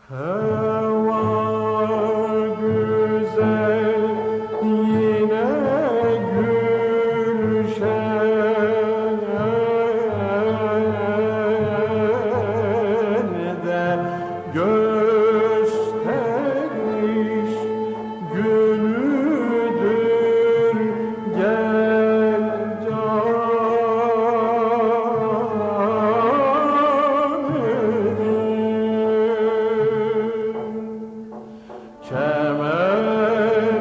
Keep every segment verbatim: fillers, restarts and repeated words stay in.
Hava güzel yine gülşende gösteriş günüdür gel Çemen,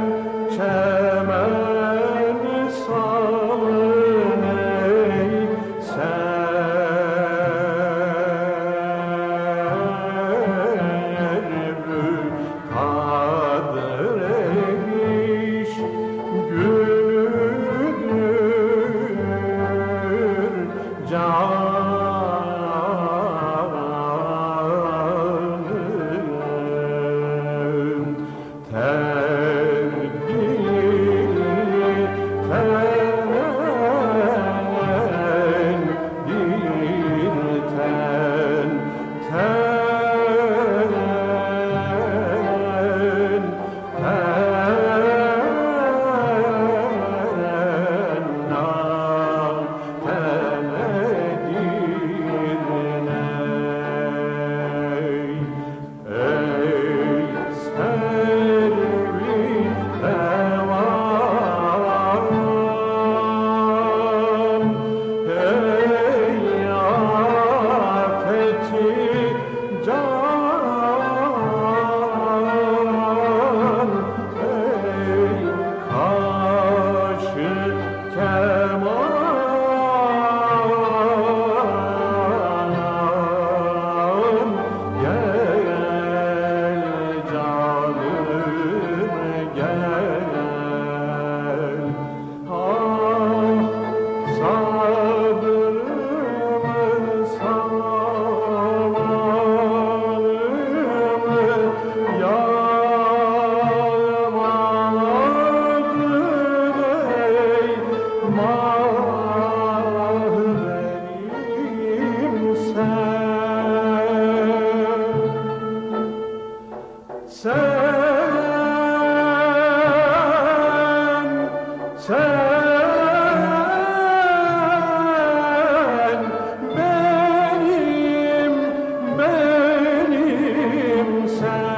çemen salın ey serbü kadir eyiş günüdür canım Tevgili tenen dilten ten tenna tenedirney ey servi revan ey afeti can ey kaşı keman gel canım gel ah sabrımı savalımı yağmaladın ey mah benim sen sen sen benim benim sen